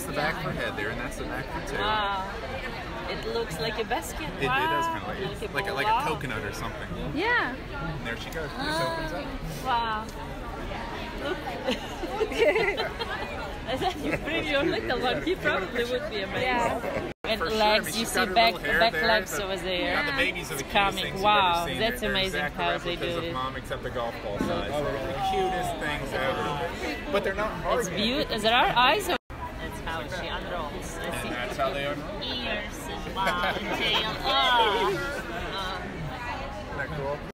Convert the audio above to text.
that's the back of her head there, and that's the back of her tail. Wow. It looks like a basket. It does kind of like a coconut or something. Yeah. And there she goes. This opens up. Wow. Look. You bring your little one, he probably would be amazing. Yeah. And For legs, sure. I mean, you she's see got her back little hair there, legs over there. Yeah, the babies are the It's cutest coming. things Wow, you've ever seen. that's They're amazing exact how they replicas do of it. mom, except the golf ball size. They're the cutest things ever. But they're not hard. It's beautiful. There are eyes. That's how she unrolls. I see. And that's how they unroll. Ears and tail. Oh. Isn't that cool?